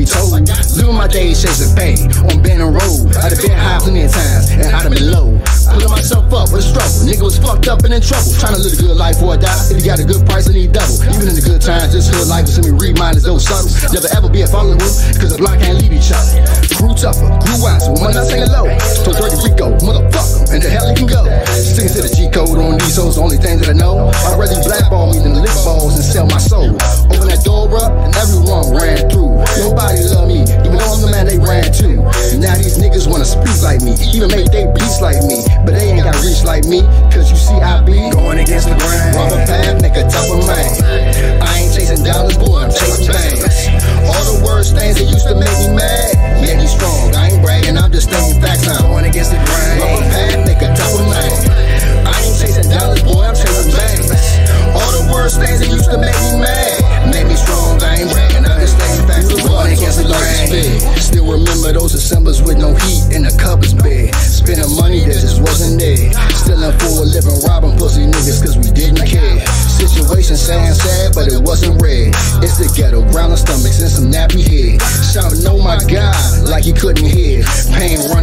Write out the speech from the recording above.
told. Living my days chasing fame on Bannon Road. I'd have been high plenty of times, and I'd have been low. Pulling myself up with a struggle. Nigga was fucked up and in trouble. Trying to live a good life before I die. If you got a good price, I need double. Even in the good times, this hood life is to me read mine is those subtle. Never ever be a follower, cause the block can't leave each other. Grew tougher, grew wiser, when I sang low. So dirty Rico, motherfucker, and the hell you can go. Sticking to the G code on these hoes, the only thing that I know. I'd rather you blackball me than lick balls and sell my soul. Open that door up, and everyone ran through. Nobody love me, even though I'm the man they ran to. Now these niggas wanna speak like me, even make they beats like me. But they ain't got reach like me, cause you see I be going against the grain. Rubber path, nigga, top of man. I ain't chasing dollars, boy, I'm chasing bangs. All the worst things that used to make me mad, make me strong. I ain't bragging, I'm just stating facts. I'm going against the grain. Rubber path, nigga, top of man. I ain't chasing dollars, boy, I'm chasing bangs. All the worst things that used to make me mad, make me strong. I ain't bragging, I'm just stating facts. I'm going against the grain. Still remember those Decembers with no heat in the cupboard's bed. Spending money that just wasn't there. Stealing for a living, robbing pussy niggas cause we didn't care. Situation sound sad, but it wasn't red. It's the ghetto, growling stomachs and some nappy head. Shouting, oh my God, like he couldn't hear. Pain run